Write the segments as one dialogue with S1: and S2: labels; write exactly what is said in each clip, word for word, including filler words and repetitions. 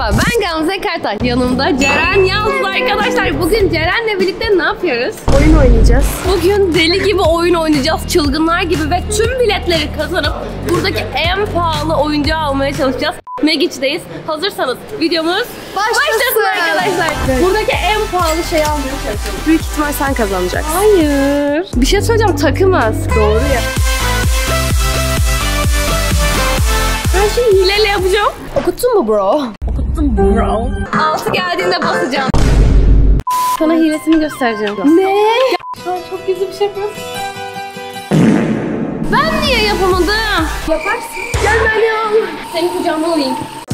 S1: Merhaba, ben Gamze Kartaş. Yanımda Ceren Yalçın arkadaşlar. Bugün Ceren'le birlikte ne yapıyoruz?
S2: Oyun oynayacağız.
S1: Bugün deli gibi oyun oynayacağız. Çılgınlar gibi ve tüm biletleri kazanıp buradaki en pahalı oyuncağı almaya çalışacağız. Megic'deyiz. Hazırsanız videomuz başlasın, başlasın arkadaşlar. Evet. Buradaki en pahalı şeyi almaya çalışalım.
S2: Büyük ihtimal sen kazanacaksın.
S1: Hayır. Bir şey söyleyeceğim, takımız.
S2: Doğru ya.
S1: Ben şimdi hileyle yapacağım.
S2: Okuttun mu bro?
S1: Okuttum bro. Altı geldiğinde basacağım. Sana hilesini göstereceğim.
S2: Ne?
S1: Şu an çok gizli bir şey yapıyorsun. Ben niye yapamadım?
S2: Yaparsın. Gel beni al.
S1: Seni kucağıma alayım.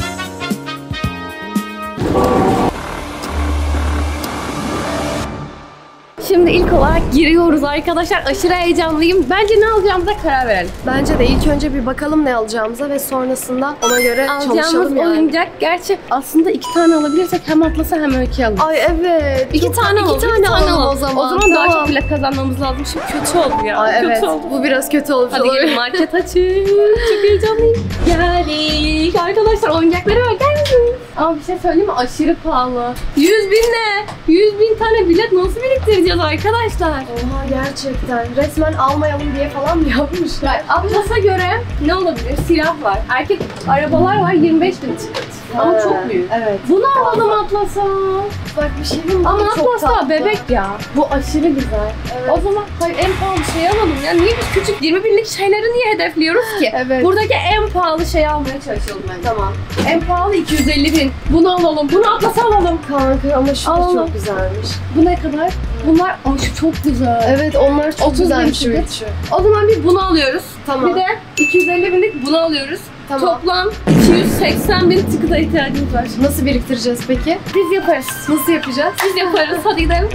S1: Şimdi ilk olarak giriyoruz arkadaşlar. Aşırı heyecanlıyım. Bence ne alacağımıza karar verelim.
S2: Bence de ilk önce bir bakalım ne alacağımıza ve sonrasında ona göre
S1: Alacağımız
S2: çalışalım yani.
S1: oyuncak. Gerçi aslında iki tane alabilirsek hem Atlas'a hem Öykü'ye alalım.
S2: Ay evet.
S1: İki
S2: Çok,
S1: tane alalım.
S2: iki tane alalım o zaman.
S1: O zaman
S2: tamam.
S1: daha çok bilet kazanmamız lazım. Şimdi kötü oldu ya.
S2: Ay
S1: kötü
S2: evet.
S1: oldu.
S2: Bu biraz kötü olmuş.
S1: Hadi gelin market açın. Çok heyecanlıyım. Geldik. Arkadaşlar oyuncaklara bakar mısınız? Ama bir şey söyleyeyim mi? Aşırı pahalı. yüz bin ne? yüz bin tane bilet nasıl biriktireceğiz arkadaşlar?
S2: Oha gerçekten. Resmen almayalım diye falan mı yapmışlar?
S1: Atlas'a göre ne olabilir? Silah var. Erkek arabalar var yirmi beş bin ticket. Ama çok büyük.
S2: Evet.
S1: Bunu alalım Atlas'a.
S2: Bak bir şey diyeyim mi?
S1: Ama
S2: Çok
S1: Atlas'a
S2: tatlı.
S1: bebek ya. Bu aşırı güzel.
S2: Evet.
S1: O zaman hayır, en pahalı şeyi alalım ya. Niye biz küçük yirmi binlik şeyleri niye hedefliyoruz ki?
S2: Evet.
S1: Buradaki en pahalı şeyi almaya çalışalım bence.
S2: Tamam.
S1: En pahalı iki yüz elli bin. Bunu alalım. Bunu Atlas'a alalım.
S2: Kanka ama şu da
S1: Alalım.
S2: çok güzelmiş.
S1: Bu ne kadar? Bunlar ay şu çok güzel.
S2: Evet onlar çok
S1: otuz bin
S2: güzelmiş şu
S1: ticket.
S2: üçü.
S1: O zaman bir bunu alıyoruz.
S2: Tamam.
S1: Bir de iki yüz elli binlik bunu alıyoruz.
S2: Tamam.
S1: Toplam iki yüz seksen bin ticket'a ihtiyacımız var.
S2: Nasıl biriktireceğiz peki?
S1: Biz yaparız.
S2: Nasıl yapacağız?
S1: Biz yaparız. Hadi gidelim.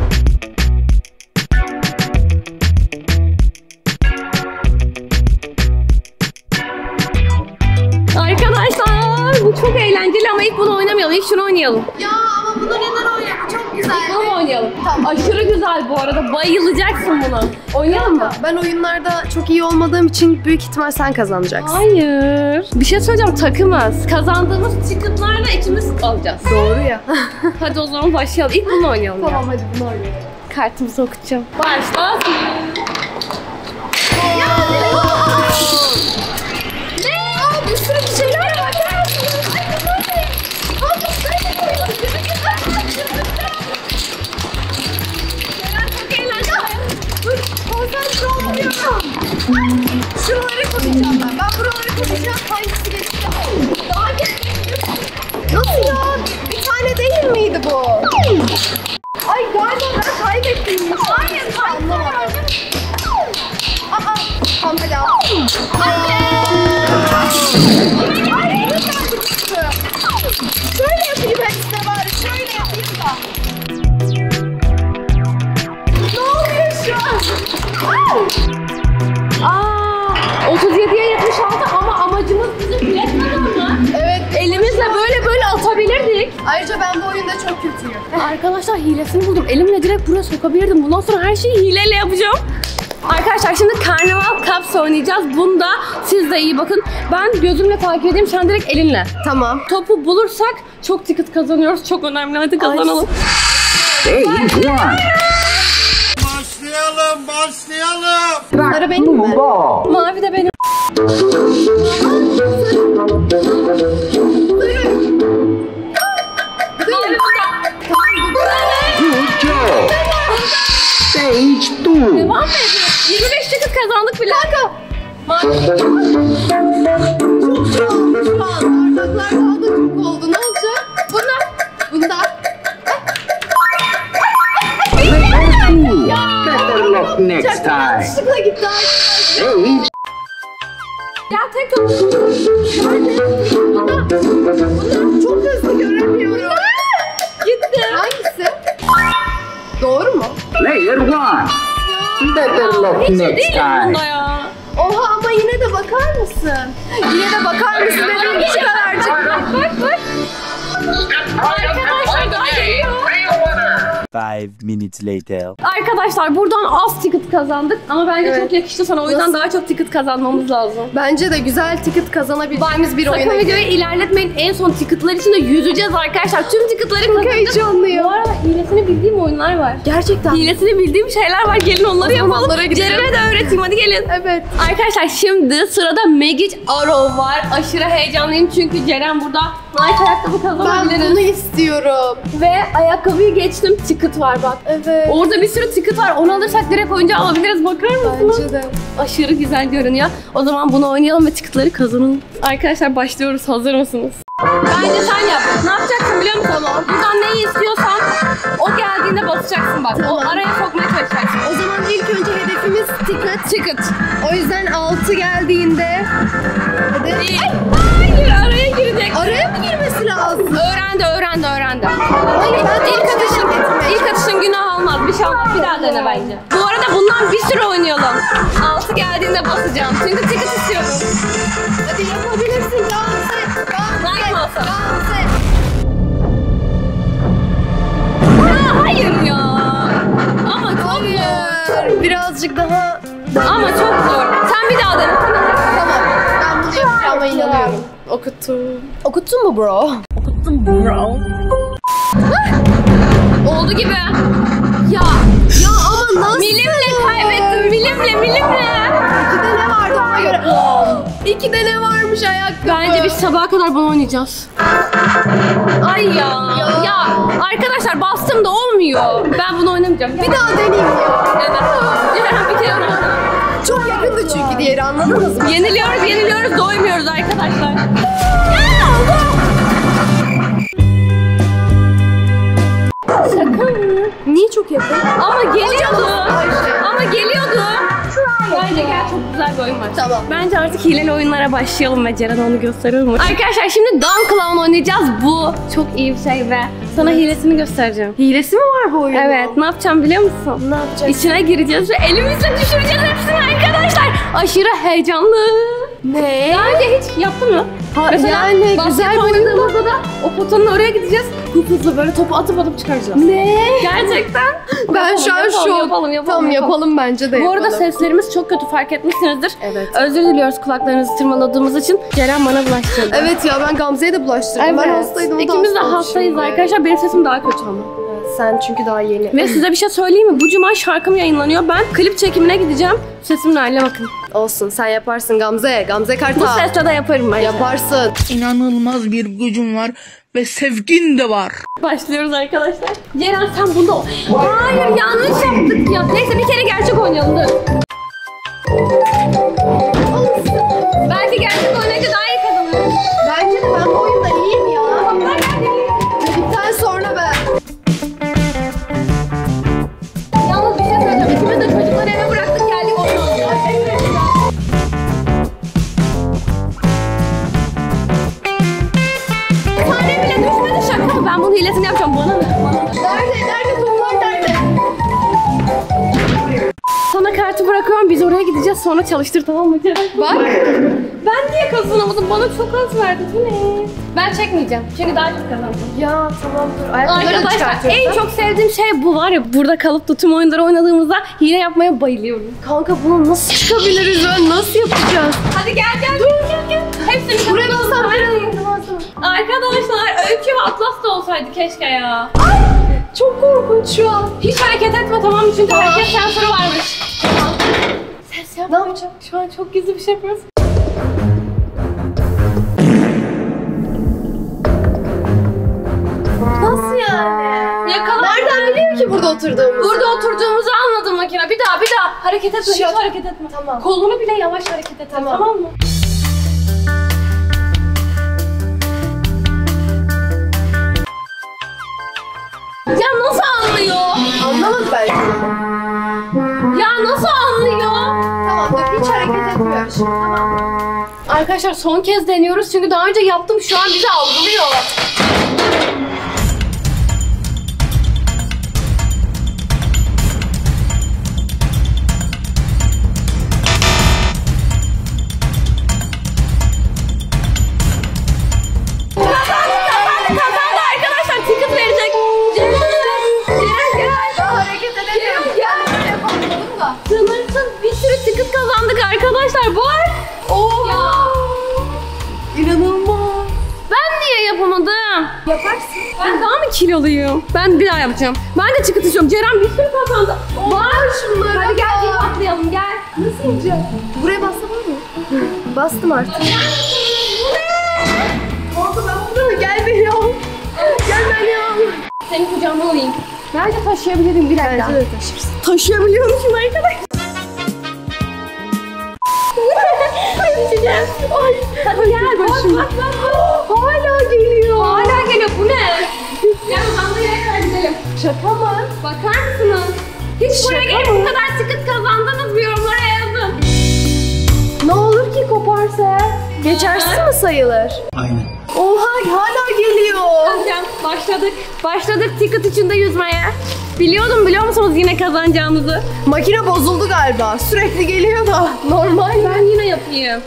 S1: Arkadaşlar bu çok eğlenceli ama ilk bunu oynamayalım. İlk şunu oynayalım.
S2: Ya ama bunu neden oynayalım? Çok güzel.
S1: İlk bunu oynayalım.
S2: Tamam.
S1: Aşırı güzel bu arada. Bayılacaksın buna. Oynayalım mı?
S2: Ben oyunlarda çok iyi olmadığım için büyük ihtimal sen kazanacaksın.
S1: Hayır. Bir şey söyleyeceğim, takımız. Kazandığımız ticketlarla ikimiz alacağız.
S2: Doğru ya.
S1: Hadi o zaman başlayalım. İlk bunu oynayalım.
S2: Tamam
S1: ya.
S2: hadi bunu oynayalım.
S1: Kartımızı okutacağım. Başlasın.
S2: Ya ne? Aa, bir sürü bir şeyler var. Konsantre olamıyorum. Şuraları koyacağım ben. Ben buraları koyacağım. Hangisi geçti? Daha geçti. Nasıl ya? Bir tane değil miydi bu? Ay galiba ben kaybettim. Hayır kaybettim. Aa, tamam hadi al. Anne! Ay ne kadar çıktı. Şöyle yapayım hepsine bari. Şöyle yapayım da. Ne oluyor şu an?
S1: Aa, otuz yediye yetmiş altı ama amacımız bizim bilet kazanmak.
S2: Evet.
S1: Elimizle böyle böyle atabilirdik.
S2: Ayrıca ben bu oyunda çok kötüyüm.
S1: Arkadaşlar hilesini buldum. Elimle direkt buraya sokabilirdim. Bundan sonra her şeyi hileyle yapacağım. Arkadaşlar şimdi Carnival Cups oynayacağız. Bunda siz de iyi bakın. Ben gözümle takip edeyim, sen direkt elinle.
S2: Tamam.
S1: Topu bulursak çok ticket kazanıyoruz. Çok önemli. Hadi kazanalım.
S3: Başlayalım, başlayalım.
S2: Sarı benim mi?
S1: Mavi de benim.
S3: Stage two.
S1: Devam mı ediyoruz? yirmi beş ticket kazandık bile. Kanka. Mavi.
S2: Çok şu an. Şu an. Bardaklar daha da çok oldu. Ne olacak?
S1: Bunda.
S2: Bunda.
S3: Better luck next time.
S2: Yanlışlıkla gitti arkadaşlar.
S3: Stage.
S1: Ya tek top.
S2: Bunda. Bunda. Çok hızlı göremiyorum.
S1: Gitti.
S2: Hangisi? Doğru mu?
S3: Player one. Better luck
S1: Hiç iyi
S3: next
S1: değilim
S3: time.
S1: bunda ya.
S2: Oha ama yine de bakar mısın? Yine de bakar mısın dediğim şu kadarcık.
S1: Bak bak bak. Arkadaşlar daha geliyor.
S4: Five minutes later.
S1: Arkadaşlar buradan az ticket kazandık ama bence
S2: Evet.
S1: çok yakıştı sana. O yüzden
S2: Nasıl?
S1: daha çok ticket kazanmamız lazım.
S2: Bence de güzel ticket kazanabileceğimiz bir oyuna.
S1: Sakın videoyu ilerletmeyin. En son ticketlar için de yüzeceğiz arkadaşlar. Tüm ticketları
S2: Çok
S1: kazandık.
S2: heyecanlıyım.
S1: Bu arada hilesini bildiğim oyunlar var.
S2: Gerçekten.
S1: Hilesini bildiğim şeyler var. Gelin onları
S2: zaman
S1: yapalım.
S2: onlara gidelim.
S1: Ceren'e de öğreteyim. Hadi gelin.
S2: Evet.
S1: Arkadaşlar şimdi sırada Magic Arrow var. Aşırı heyecanlıyım çünkü Ceren burada Nike ayakkabı
S2: Ben
S1: kazanabiliriz.
S2: bunu istiyorum.
S1: Ve ayakkabıyı geçtim. Ticket var bak.
S2: Evet.
S1: Orada bir sürü ticket var. Onu alırsak direkt oyuncağı alabiliriz. Bakar mısınız?
S2: Bence de.
S1: Aşırı güzel görünüyor. O zaman bunu oynayalım ve ticketları kazanalım. Arkadaşlar başlıyoruz. Hazır mısınız? Bence sen yap. Ne yapacaksın biliyor musun? Tamam. Buradan neyi istiyorsan o geldiğinde basacaksın bak.
S2: Tamam.
S1: O araya sokmaya çalışacaksın.
S2: O zaman ilk önce hedefimiz ticket.
S1: Ticket.
S2: O yüzden altı geldiğinde... Hadi.
S1: Ay, hayır araya girecek.
S2: Araya mı girmesi lazım?
S1: Öğrendi, öğrendi, öğrendi.
S2: Hayır, ben
S1: İlk
S2: altı
S1: atışın,
S2: getirmeye
S1: ilk atışın günah olmaz. Bir şey olmaz. Bir daha dene bence. Bu arada bundan bir sürü oynayalım. Altı geldiğinde basacağım. Çünkü ticket istiyorum.
S2: Hadi yapabilirsin. Gamze. Gamze.
S1: Like olsa.
S2: Gamze.
S1: Ya hayır ya. Ama çok zor.
S2: Hayır. Birazcık daha...
S1: Ama çok zor. Sen bir daha dene.
S2: Tamam. Ben bunu yapacağıma inanıyorum. Okuttum. Okuttun mu bro?
S1: Oldu gibi. Ya.
S2: Ya ama nasıl?
S1: Milimle kaybettim. Milimle, milimle.
S2: İkide ne vardı ona göre? İkide ne varmış ayakkabı?
S1: Bence biz sabaha kadar bunu oynayacağız. Ay ya. Ya. Arkadaşlar bastım da olmuyor. Ben bunu oynamayacağım.
S2: Bir daha deneyeyim ya.
S1: Evet. Ceren bir kere oynadım.
S2: Çok yakındı çünkü diğeri, anladınız mı?
S1: Yeniliyoruz, yeniliyoruz, doymuyoruz arkadaşlar. Şaka mı?
S2: Niye çok yakın?
S1: Ama geliyordu.
S2: Ayşe.
S1: Ama geliyordu. Bence gel çok güzel bir oyun var.
S2: Tamam.
S1: Bence artık hileli oyunlara başlayalım ve Ceren onu gösterelim. Arkadaşlar şimdi Dawn Clown oynayacağız. Bu çok iyi bir şey ve sana hilesini göstereceğim.
S2: Hilesi mi var bu oyunun?
S1: Evet, ne yapacağım biliyor musun?
S2: Ne yapacaksın?
S1: İçine gireceğiz ve elimizle düşüreceğiz hepsini arkadaşlar. Aşırı heyecanlı.
S2: Ne?
S1: Daha önce hiç yaptın mı?
S2: Ha,
S1: Mesela
S2: yani güzel
S1: basket
S2: bir oyun
S1: oynadığımızda da o potanın oraya gideceğiz. Hızlı hızlı böyle topu atıp atıp çıkaracağız.
S2: Ne?
S1: Gerçekten.
S2: Ben şu an
S1: yapalım,
S2: şok.
S1: Yapalım, yapalım,
S2: Tamam yapalım bence de
S1: Bu arada
S2: yapalım.
S1: seslerimiz çok kötü, fark etmişsinizdir.
S2: Evet.
S1: Özür diliyoruz kulaklarınızı tırmaladığımız için. Ceren bana bulaştırdı.
S2: Evet ya, ben Gamze'ye de bulaştırdım. Ben hastaydım, o da
S1: İkimiz de
S2: hastaydı
S1: hastayız
S2: şimdi.
S1: arkadaşlar. Benim sesim daha kötü ama.
S2: Evet, sen çünkü daha yeni.
S1: Ve size bir şey söyleyeyim mi? Bu cuma şarkım yayınlanıyor. Ben klip çekimine gideceğim. Sesimle haline bakın.
S2: Olsun, sen yaparsın Gamze. Gamze
S1: Bu
S2: Kartal.
S1: sesle de yaparım ben.
S2: Yaparsın.
S5: İnanılmaz bir gücüm var ve sevgin de var.
S1: Başlıyoruz arkadaşlar. Ceren sen bunda... Hayır yanlış yaptık ya. Neyse bir kere gerçek oynayalım. Dur. Belki gerçek oynayınca daha iyi kazanırız.
S2: Bence de ben bu oyunda iyiyim ya. Dedikten sonra ben.
S1: Yalnız bir şey söyleyeceğim. İkimiz de çocukları eve bıraktık geldik oynuyoruz. Tane bile düşmedi şaka mı? Ben bunun hilesini yapacağım. Bana ne? Bana ne?
S2: Nerede? Nerede? Toplar nerede?
S1: Sana kartı bırakıyorum. Biz oraya gideceğiz. Sonra çalıştır, tamam mı Ceren?
S2: Bak.
S1: Ben niye kazanamadım? Bana çok az verdi. Bu ne? Ben çekmeyeceğim. Çünkü daha çok kazandım.
S2: Ya tamam dur. Ayakkabıları da
S1: Arkadaşlar
S2: çıkartıyorum.
S1: en çok sevdiğim şey bu var ya, burada kalıp da tüm oyunları oynadığımızda hile yapmaya bayılıyorum.
S2: Kanka bunu nasıl çıkabiliriz? Ben nasıl yapacağız?
S1: Hadi gel gel. Dur gel gel. Hepsini
S2: Buraya
S1: kazanalım.
S2: basam
S1: Hadi. Arkadaşlar Öykü ve Atlas da olsaydı keşke ya.
S2: Çok korkunç şu an.
S1: Hiç hareket etme, tamam mı? Çünkü
S2: Tamam.
S1: hareket sensörü varmış. Tamam. Ses yapma.
S2: Ne yapacağım?
S1: Şu an çok gizli bir şey yapıyoruz.
S2: Nasıl yani?
S1: Yakala.
S2: Nereden biliyor ki burada oturduğumuzu?
S1: Burada oturduğumuzu anladım makine. Bir daha bir daha. Hareket etme. Hiç
S2: Şu-
S1: hareket etme.
S2: Tamam.
S1: Kolunu bile yavaş hareket et.
S2: Tamam.
S1: Tamam mı? Ya nasıl anlıyor?
S2: Anlamadı belki.
S1: Ya nasıl anlıyor?
S2: Tamam dur, hiç hareket etmiyor şimdi. Tamam.
S1: Arkadaşlar son kez deniyoruz çünkü daha önce yaptım, şu an bizi algılıyor. Kazandı, kazandı, kazandı arkadaşlar. Ticket verecek. Ceren, Ceren gel. Arkadaşlar bak.
S2: Oha.
S1: Ya.
S2: İnanılmaz.
S1: Ben niye yapamadım?
S2: Yaparsın.
S1: Ben daha mı kiloluyum? Ben bir daha yapacağım. Ben de çıkıt istiyorum. Ceren bir sürü kazandı.
S2: Var şunları.
S1: Hadi gel bir patlayalım gel.
S2: Nasıl ineceğim? Buraya bassam olur mu? Bastım artık. Orada ben burada gel beni al. Gel beni al.
S1: Senin kucağıma alayım. Bence taşıyabilirim bir dakika.
S2: Bence de taşırsın.
S1: Taşıyabiliyormuşum arkadaşlar. Düşeceğim. Ay, hadi gel bak bak bak bak.
S2: Hala geliyor.
S1: Hala geliyor bu ne? Gel bandı yere kadar gidelim.
S2: Şaka mı?
S1: Bakar mısınız? Hiç buraya
S2: Şaka
S1: gelip
S2: mı?
S1: bu kadar ticket kazandınız mı yorumlara yazın.
S2: Ne olur ki koparsa eğer? Geçersiz mi sayılır?
S3: Aynen.
S2: Oha hala geliyor.
S1: Hocam başladık. Başladık ticket içinde yüzmeye. Biliyordum biliyor musunuz yine kazanacağımızı?
S2: Makine bozuldu galiba. Sürekli geliyor da. Normal.
S1: Ben yine yapayım.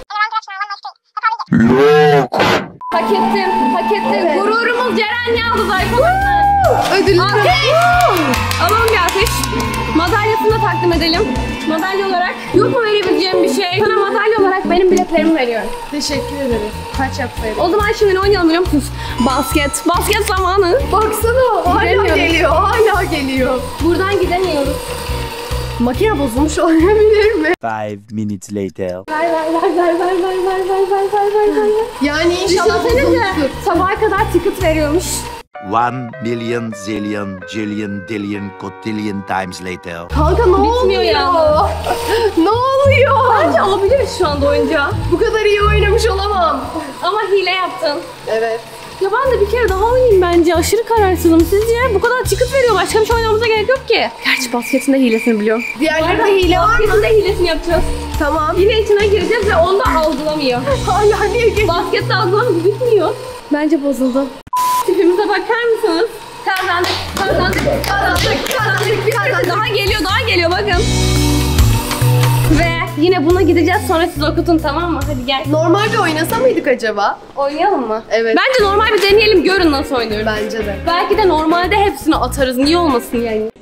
S1: Hak ettim, hak ettim.
S2: Evet.
S1: Gururumuz Ceren Yaldız arkadaşlar.
S2: Ödülü.
S1: Alkış. Alalım bir alkış. Madalyasını da takdim edelim. Madalya olarak yok mu verebileceğim bir şey? Sana madalya olarak benim biletlerimi veriyorum.
S2: Teşekkür ederim. Kaç yapsaydım?
S1: O zaman şimdi ne oynayalım biliyor musunuz? Basket. Basket zamanı.
S2: Baksana hala
S1: Gidemiyoruz.
S2: geliyor. Hala geliyor.
S1: Buradan gidemiyoruz.
S2: Makine bozulmuş olabilir mi?
S4: Five minutes later.
S1: Ver ver ver ver ver ver ver ver ver ver ver ver.
S2: Yani inşallah
S1: Düşünsenize
S2: bozulmuştur.
S1: sabaha kadar ticket veriyormuş.
S4: One million zillion jillion dillion cotillion times later.
S2: Kanka ne
S1: Bitmiyor
S2: oluyor?
S1: ya.
S2: Ne oluyor?
S1: Bence alabiliriz şu anda oyuncağı.
S2: Bu kadar iyi oynamış olamam.
S1: Ama hile yaptın.
S2: Evet.
S1: Ya ben de bir kere daha oynayayım bence. Aşırı kararsızım. Sizce bu kadar ticket veriyor. Başka bir şey oynamamıza gerek yok ki. Gerçi basketin de hilesini biliyorum.
S2: Diğerlerinde hile var mı?
S1: Basketin de hilesini yapacağız.
S2: Tamam.
S1: Yine içine gireceğiz ve onu da algılamıyor.
S2: Hala niye geliyor?
S1: Basket de algılamıyor. Bitmiyor. Bence bozuldu. Tipimize bakar mısınız? Kazandık, kazandık, kazandık, kazandık. kazandık. Daha geliyor, daha geliyor bakın. Ve yine buna gideceğiz. Sonra siz okutun tamam mı? Hadi gel.
S2: Normalde oynasa mıydık acaba?
S1: Oynayalım mı?
S2: Evet.
S1: Bence normal bir deneyelim. Görün nasıl oynuyoruz.
S2: Bence de.
S1: Belki de normalde hepsini atarız. Niye olmasın yani?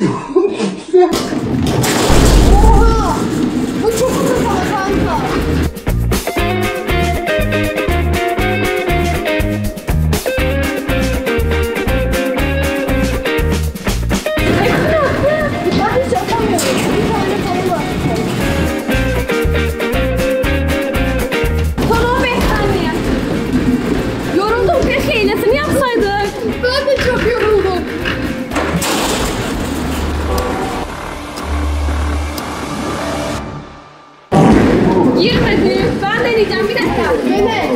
S2: Oha! Bu çok uzun ama kanka. Ben hiç atamıyorum. Bir tane falan var.
S1: Son on beş saniye. Yoruldum. Keşke iğnesini yapsaydık.
S2: Ben de çok yoruldum.
S1: Girmedi. Ben deneyeceğim. Bir dakika.
S2: Dene.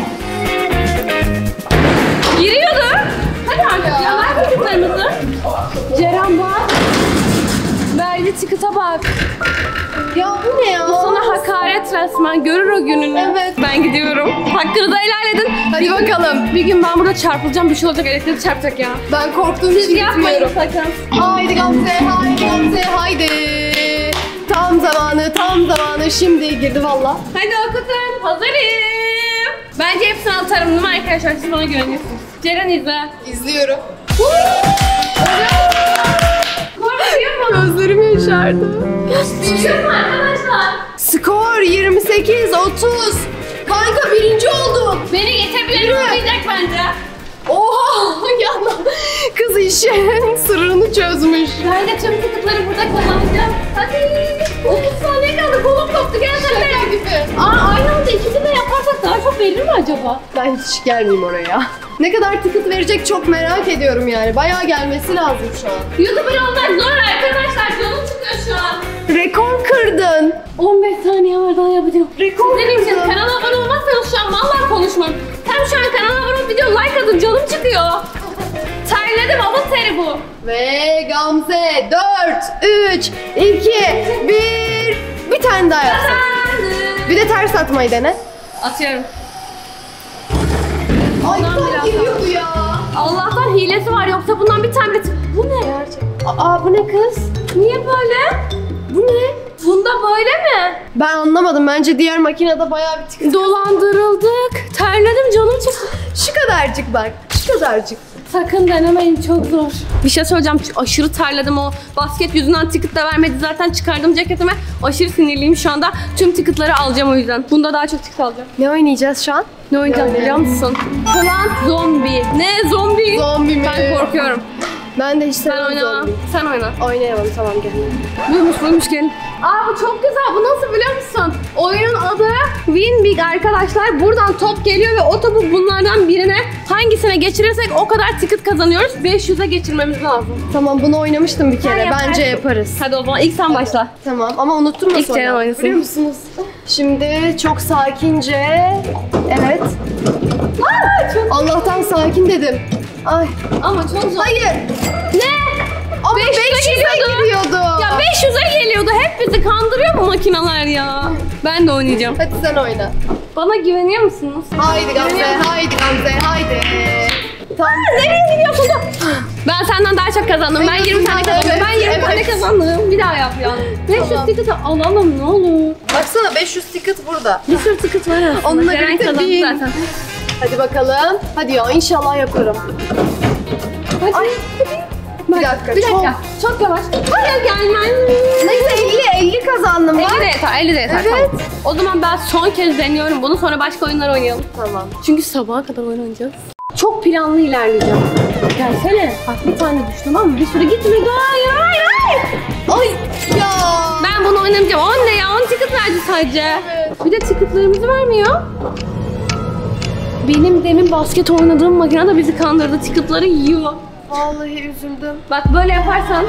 S1: Giriyordu. Hadi artık ya. Ver ticketlarımızı. Ceren bak. Vergi ticket'a bak.
S2: Ya bu ne ya?
S1: Bu sana hakaret resmen. Görür o gününü.
S2: Evet.
S1: Ben gidiyorum. Hakkını da helal edin.
S2: Hadi
S1: Bir-
S2: bakalım.
S1: Bir gün ben burada çarpılacağım. Bir şey olacak. Elektrik çarpacak ya.
S2: Ben korktuğum
S1: Siz
S2: için
S1: yapmayın
S2: gitmiyorum.
S1: sakın.
S2: Haydi Gamze, haydi Gamze, haydi. Tam zamanı, tam zamanı. Şimdi girdi valla.
S1: Hadi okutun. Hazırım. Bence hepsini atarım değil mi arkadaşlar? Siz bana güveniyorsunuz. Ceren izle.
S2: İzliyorum.
S1: Korkuyor mu?
S2: Gözlerim yaşardı.
S1: Düşün mü arkadaşlar?
S2: Skor yirmi sekiz otuz. Kanka birinci oldum.
S1: Beni geçebilen olmayacak bence.
S2: Oha ya kız işin sırrını çözmüş.
S1: Bence tüm ticketları burada kazanacağım. Hadi. otuz saniye kaldı. Kolum koptu. Gel
S2: Şaka
S1: sen de.
S2: gibi.
S1: Aa aynı anda ikisini de yaparsak daha çok verir mi acaba?
S2: Ben hiç gelmeyeyim oraya. Ne kadar ticket verecek çok merak ediyorum yani. Bayağı gelmesi lazım şu an.
S1: YouTuber olmak zor arkadaşlar. Canım çıkıyor şu an.
S2: Rekor kırdın.
S1: on beş saniye var daha yapacağım.
S2: Rekor
S1: Sizin için
S2: kırdın.
S1: kanala abone olmazsanız şu an vallahi konuşmam. Hem şu an kanala abone olup video like atın canım çıkıyor. Terledim alın teri bu.
S2: Ve Gamze dört, üç, iki, bir. Bir tane daha yapsın. Bir de ters atmayı dene.
S1: Atıyorum.
S2: Ay
S1: Ondan
S2: tam
S1: biraz
S2: geliyordu ya.
S1: Allah'tan hilesi var yoksa bundan bir tane bile... Bu ne? Aa bu ne kız? Niye böyle? Bu ne? Bunda böyle mi?
S2: Ben anlamadım. Bence diğer makinede bayağı bir ticket.
S1: Dolandırıldık. Terledim canım çıktı.
S2: Şu kadarcık bak. Şu kadarcık.
S1: Sakın denemeyin, çok zor. Bir şey söyleyeceğim, aşırı terledim, o basket yüzünden ticket de vermedi. Zaten çıkardım ceketime, aşırı sinirliyim şu anda. Tüm ticketları alacağım o yüzden. Bunda daha çok ticket alacağım.
S2: Ne oynayacağız şu an?
S1: Ne oynayacağız biliyor musun? Plant Zombie. Ne zombi?
S2: Zombi mi?
S1: Ben korkuyorum.
S2: Ben de hiç
S1: Sen
S2: sevmem
S1: oynama.
S2: zombi.
S1: Sen oyna.
S2: Oynayamam, tamam gel.
S1: Buymuş buymuş gelin. Aa bu çok güzel. Bu nasıl biliyor musun? Oyunun adı Win Big arkadaşlar. Buradan top geliyor ve o topu bunlardan birine hangisine geçirirsek o kadar ticket kazanıyoruz. beş yüze geçirmemiz lazım.
S2: Tamam, bunu oynamıştım bir kere.
S1: yaparsın.
S2: Bence yaparız.
S1: Hadi o zaman ilk sen başla.
S2: Tamam ama unuttum
S1: İlk
S2: nasıl
S1: Ceren
S2: oynadığımı,
S1: oynasın.
S2: biliyor musunuz? Şimdi çok sakince. Evet.
S1: Aa, çok...
S2: Allah'tan sakin dedim. Ay.
S1: Ama çok zor.
S2: Hayır.
S1: Ne?
S2: Ama
S1: beş yüze
S2: beş yüze
S1: geliyordu.
S2: giriyordu.
S1: Ya beş yüze geliyordu. Hep bizi kandırıyor bu makineler ya. Ben de oynayacağım.
S2: Hadi sen oyna.
S1: Bana güveniyor musunuz?
S2: Haydi Gamze, haydi Gamze, haydi. Tamam.
S1: Nereye gidiyorsun da? Ben senden daha çok kazandım. Ben yirmi tane kazandım.
S2: Evet,
S1: Ben yirmi tane
S2: evet.
S1: kazandım. Bir daha yap ya. beş yüz
S2: Tamam.
S1: ticket'ı alalım ne olur.
S2: Baksana beş yüz ticket burada.
S1: Bir sürü ticket var aslında.
S2: Onunla
S1: Ceren
S2: birlikte
S1: kazandı
S2: bin.
S1: zaten.
S2: Hadi bakalım. Hadi ya, inşallah yaparım.
S1: Hadi.
S2: Ay.
S1: Bak,
S2: Bir dakika,
S1: Bir dakika. Çok, yavaş. Hayır gelmem.
S2: Neyse elli elli kazandım ben.
S1: elli de yeter, elli de yeter.
S2: Evet.
S1: Tamam. O zaman ben son kez deniyorum bunu, sonra başka oyunlar oynayalım.
S2: Tamam.
S1: Çünkü sabaha kadar oyun oynayacağız. Çok planlı ilerleyeceğim. Gelsene. Bak bir tane düş, tamam mı? Bir sürü gitme. Hayır, hayır, hayır.
S2: Ay ya.
S1: Ben bunu oynamayacağım. on ne ya? on ticket verdi sadece.
S2: Evet.
S1: Bir de ticketlarımızı vermiyor. Benim demin basket oynadığım makine de bizi kandırdı. Ticketları yiyor.
S2: Vallahi üzüldüm.
S1: Bak böyle yaparsan.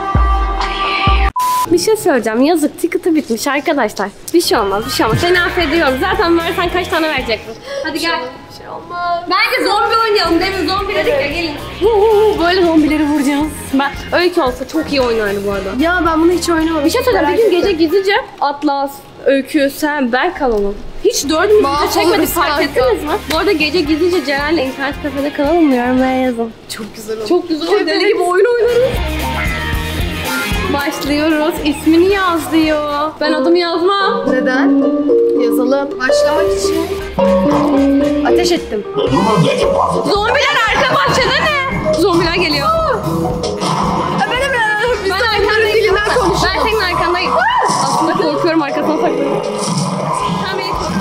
S1: Bir şey söyleyeceğim. Yazık, ticket'ı bitmiş arkadaşlar. Bir şey olmaz, bir şey olmaz. Seni affediyorum. Zaten versen kaç tane verecektin? Hadi gel.
S2: Bir şey olmaz.
S1: Bence zombi oynayalım. Demin zombi dedik ya, gelin. Huu, böyle zombileri vuracağız. Ben Öykü olsa çok iyi oynardı bu arada.
S2: Ya ben bunu hiç oynamadım.
S1: Bir şey söyleyeceğim. Bir gün gece gizlice Atlas, Öykü, sen, ben kalalım. Hiç dördümüzü de çekmedik, fark
S2: kanka.
S1: ettiniz mi? Bu arada gece gizlice Ceren'le internet kafede kalalım mı? Yorumlara yazın.
S2: Çok güzel oldu.
S1: Çok güzel olur. Deli gibi oyun oynarız. Başlıyoruz. İsmini yaz diyor. Ben adımı yazmam.
S2: Neden? Yazalım. Başlamak için. Ateş ettim.
S1: Zombiler arka bahçede ne? Zombiler geliyor. Ben arkandayım.
S2: dilinden konuşuyor.
S1: Ben senin arkandayım. Aslında korkuyorum, arkasına saklanıyorum. Sen beni kork.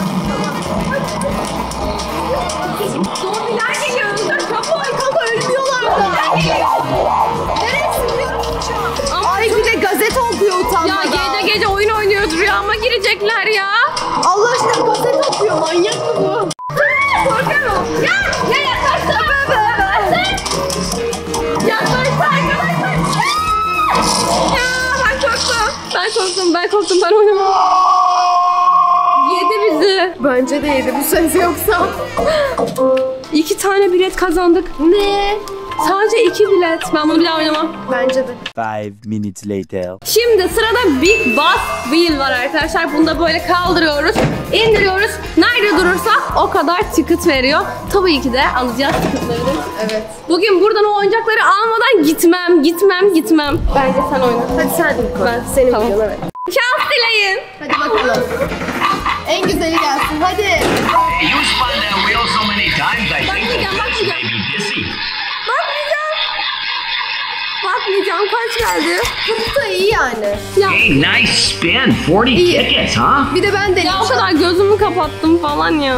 S1: Zombiler geliyor. Öldür kapı.
S2: Kanka ölmüyorlar da. Neresi biliyorum şu an. Ay bir de gazete okuyor
S1: Ya
S2: utanmadan.
S1: gece gece oyun oynuyoruz, rüyama girecekler ya.
S2: Allah aşkına gazete okuyor. Manyak mı bu?
S1: Korkuyorum. Ya ya yaklaştı. Yaklaştı arkadaşlar. Ya ben korktum. Ben korktum, ben korktum, ben oynamam. Yedi bizi.
S2: Bence de yedi bu ses yoksa.
S1: İki tane bilet kazandık. Ne? Sadece iki bilet. Ben bunu bir daha oynamam.
S2: Bence de.
S4: Five minutes later.
S1: Şimdi sırada Big Bus Wheel var arkadaşlar. Bunu da böyle kaldırıyoruz, indiriyoruz. Nerede durursa o kadar ticket veriyor. Tabii ki de alacağız ticketları.
S2: Evet.
S1: Bugün buradan o oyuncakları almadan gitmem, gitmem, gitmem. Bence sen oyna.
S2: Hadi sen de koy.
S1: Ben-
S2: Senin
S1: tamam.
S2: videon evet.
S1: Şans dileyin.
S2: Hadi bakalım. En güzeli gelsin hadi.
S6: You spun that wheel so many times, I think
S1: Bakmayacağım,
S6: the discs may
S1: bakmayacağım.
S6: be dizzy.
S1: Bakmayacağım. Bakmayacağım. Kaç geldi?
S2: Çok da iyi yani.
S1: Ya,
S6: Hey, nice spin. forty
S2: İyi.
S6: tickets, huh?
S2: Bir de ben
S1: ya o
S2: deneyeceğim.
S1: kadar gözümü kapattım falan ya.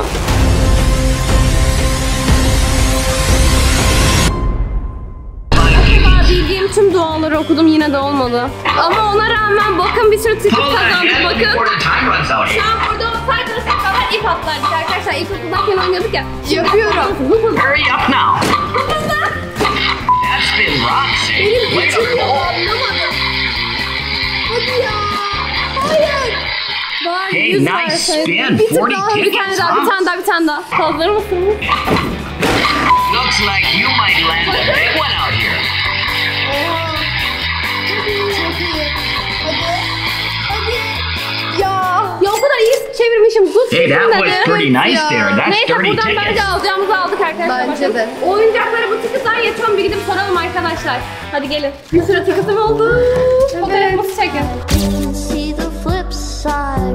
S1: Ben bildiğim tüm duaları okudum, yine de olmadı. Ama ona rağmen bakın bir sürü ticket
S6: Pull that
S1: kazandık,
S6: head before
S1: bakın.
S6: the time runs out
S1: Şu
S6: here.
S1: an burada olsaydınız kadar ip atlardık arkadaşlar. İlkokuldayken oynuyorduk ya.
S2: Yapıyorum.
S6: Hurry up now. That's been Roxy. Way to
S2: Çünkü
S6: go.
S2: anlamadım. Hadi ya. Hayır.
S1: Bari
S6: Hey,
S1: yüz
S6: nice
S1: verseydin.
S6: spin.
S2: Bir tık
S6: forty
S2: daha, bir
S1: Bir tane
S6: tickets,
S1: daha, bir
S6: huh?
S1: tane daha, bir tane daha. Hazır mısınız?
S6: Looks like you might land a big one out here.
S2: Oha. Çok iyi. Hadi. Hadi. Ya.
S1: Ya o kadar iyi çevirmişim. Dur
S6: Hey, that
S1: şimdi
S6: was
S1: de.
S6: pretty nice
S2: ya.
S6: there. That's
S1: Neyse
S6: thirty
S1: buradan
S6: tickets.
S1: bence alacağımızı aldık arkadaşlar.
S2: Bence
S1: Bakın.
S2: de.
S1: Oyuncaklara bu ticketlar yetiyor mu? Bir gidip soralım arkadaşlar. Hadi gelin. Bir sürü ticketim oldu. Fotoğrafımızı çekin.
S7: See the flip side.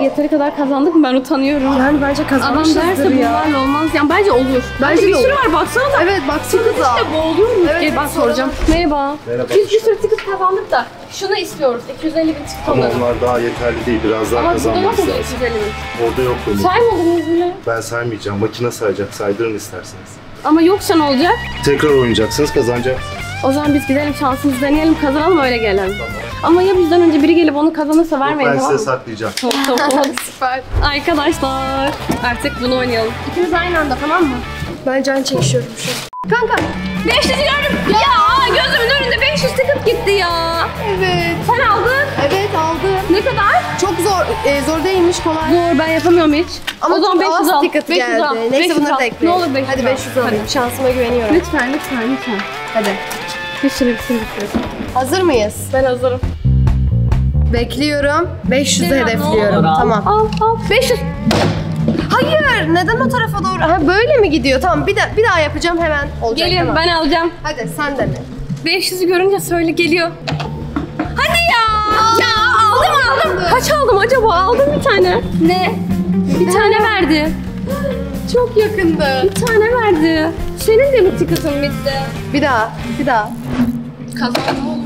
S1: yeteri kadar kazandık mı? Ben utanıyorum.
S2: Yani bence
S1: Adam
S2: kazanmışızdır
S1: derse
S2: ya.
S1: bunlarla olmaz. Yani bence olur.
S2: Bence
S1: bir
S2: de
S1: sürü
S2: olur.
S1: var baksana da.
S2: Evet baksanıza.
S1: İşte boğuluyorum.
S2: Evet,
S1: Gel ben
S2: evet,
S1: soracağım. Merhaba.
S7: Merhaba.
S1: Biz bir sürü ticket kazandık da şunu istiyoruz. iki yüz elli bin ticket
S7: Ama
S1: alalım.
S7: onlar daha yeterli değil. Biraz daha
S1: Ama burada yok
S7: kazanmamız
S1: mu
S7: lazım.
S1: iki yüz elli bin?
S7: Orada yok bunun.
S1: Saymadınız bile.
S7: Ben saymayacağım. Makine sayacak. Saydırın isterseniz.
S1: Ama yoksa ne olacak?
S7: Tekrar oynayacaksınız, kazanacaksınız.
S1: O zaman biz gidelim şansımızı deneyelim, kazanalım öyle gelelim. Ama ya bizden önce biri gelip onu kazanırsa vermeyin,
S7: Ben
S1: tamam
S7: size
S1: mı?
S7: saklayacağım.
S1: Tamam tamam.
S2: Süper.
S1: Arkadaşlar artık bunu oynayalım. İkimiz aynı anda, tamam mı?
S2: Ben can çekişiyorum şu an. Kanka.
S1: beş yüzü gördüm. Ya gözümün önünde beş yüz ticket gitti ya.
S2: Evet.
S1: Sen aldın.
S2: Evet aldım.
S1: Ne kadar?
S2: Çok zor. e, zor değilmiş kolay.
S1: Zor, ben yapamıyorum hiç.
S2: Ama
S1: o zaman
S2: çok
S1: beş yüz
S2: az
S1: al.
S2: ticket
S1: beş yüz
S2: geldi.
S1: al.
S2: Neyse
S1: beş yüz
S2: bunları
S1: al.
S2: da ekleyin.
S1: Ne olur beş yüz
S2: Hadi
S1: al.
S2: beş yüz alayım. Şansıma güveniyorum.
S1: Lütfen lütfen lütfen.
S2: Hadi.
S1: Bir sürü bir sürü bir sürü.
S2: Hazır mıyız?
S1: Ben hazırım.
S2: Bekliyorum. beş yüzü
S1: Ceren, ne
S2: hedefliyorum.
S1: olur al.
S2: Tamam.
S1: Al al. beş yüz.
S2: Hayır. Neden o tarafa doğru? Ha böyle mi gidiyor? Tamam bir, de, bir daha yapacağım hemen olacak.
S1: Geliyorum,
S2: tamam.
S1: ben alacağım.
S2: Hadi sen dene.
S1: beş yüzü görünce söyle, geliyor. Hadi ya. Ya aldım aldım. Kaç aldım acaba? Aldım bir tane. Ne? Bir tane verdi.
S2: Çok yakındı.
S1: Bir tane verdi. Senin de mi ticketin bitti?
S2: Bir daha. Bir daha.
S1: Kazandım oğlum.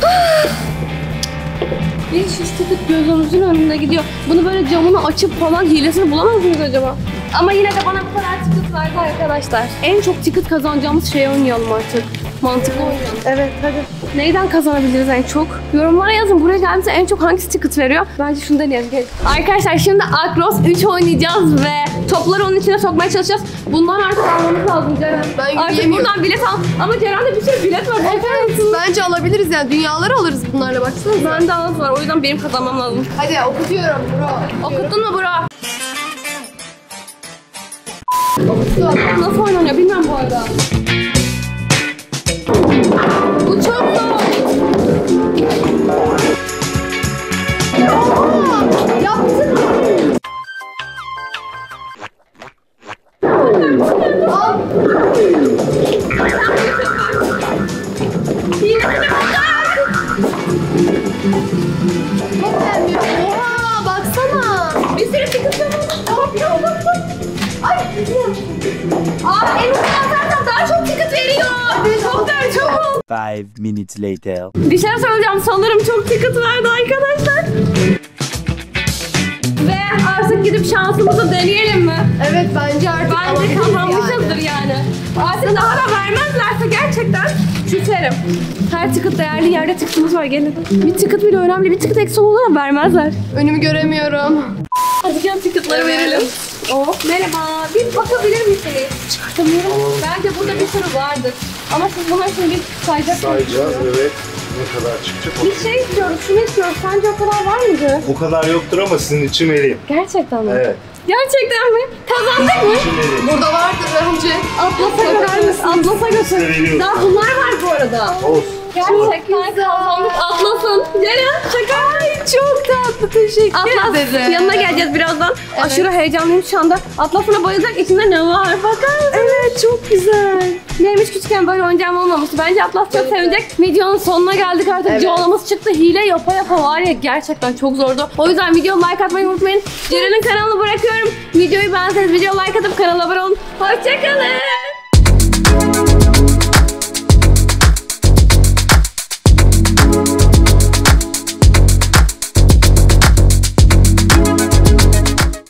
S1: beş yüz ticket gözümüzün önünde gidiyor. Bunu böyle camını açıp falan hilesini bulamaz mıyız acaba? Ama yine de bana bu kadar ticket verdi arkadaşlar. En çok ticket kazanacağımız şeyi oynayalım artık. Mantıklı oynayalım.
S2: Evet hadi.
S1: Neyden kazanabiliriz en çok? Yorumlara yazın. Buraya geldiğimizde en çok hangisi ticket veriyor? Bence şunu deneyelim. Gelin. Arkadaşlar şimdi Akros üç oynayacağız ve topları onun içine sokmaya çalışacağız. Bundan artık almamız lazım Ceren.
S2: Ben
S1: Artık
S2: yürüyemiyorum.
S1: buradan bilet al. Ama Ceren'de bir sürü bilet var. Bakar mısın?
S2: Bence alabiliriz yani. Dünyaları alırız bunlarla baksanıza.
S1: Bende az var. O yüzden benim kazanmam lazım.
S2: Hadi okutuyorum bro.
S1: Okuttun mu bro? Nasıl oynanıyor bilmem bu arada. Bu çok zor.
S2: Yaptın mı? Al. Çok beğenmiyorum. Oha baksana.
S1: Bir sürü ticket var. Hop hop hop. Ay. Aa, en uzun atarsan daha çok ticket veriyor. Çok ver çabuk.
S4: Five minutes later.
S1: Bir şey söyleyeceğim. Sanırım çok ticket verdi arkadaşlar. Ve artık gidip şansımızı deneyelim mi?
S2: Evet bence artık
S1: Bence
S2: alabiliriz
S1: kazanmışızdır yani. Artık daha da vermezlerse gerçekten küserim. Her ticket değerli yerde ticket'ımız var, gelin. Bir ticket bile önemli. Bir ticket eksi olur ama vermezler.
S2: Önümü göremiyorum.
S1: Hadi gel ticket'ları
S2: Evet.
S1: verelim. Oh, merhaba. Bir bakabilir misiniz? Çıkartamıyorum. Bence burada bir sürü vardır. Ama siz bunlar için bir sayacaksınız.
S7: Sayacağız, evet. Ne kadar çıkacak?
S1: Bir şey istiyoruz, şunu istiyoruz. Sence o kadar var mıydı?
S7: O kadar yoktur ama sizin için vereyim.
S1: Gerçekten mi?
S7: Evet.
S1: Gerçekten mi? Kazandık mı?
S7: İçin vereyim.
S2: Burada vardır bence.
S1: Atlas'a götür. Atlas'a
S7: Size
S1: götür.
S7: veriyorum.
S1: Daha bunlar var bu arada.
S7: Olsun.
S1: Gerçekten kazandık. Atlas'ın. Ceren şaka. Ay çok tatlı, teşekkür Atlas,
S2: ederim.
S1: yanına geleceğiz birazdan. Aşırı heyecanlıyım şu anda. Atlas'ına bayılacak, içinde ne var? Bakar mısın? Evet çok güzel. Benim hiç küçükken böyle oyuncağım olmamıştı. Bence Atlas çok sevecek. Videonun sonuna geldik artık.
S2: Evet.
S1: Civalaması çıktı. Hile yapa yapa var ya, gerçekten çok zordu. O yüzden video like atmayı unutmayın. Ceren'in kanalını bırakıyorum. Videoyu beğenseniz video like atıp kanala abone olun. Hoşçakalın.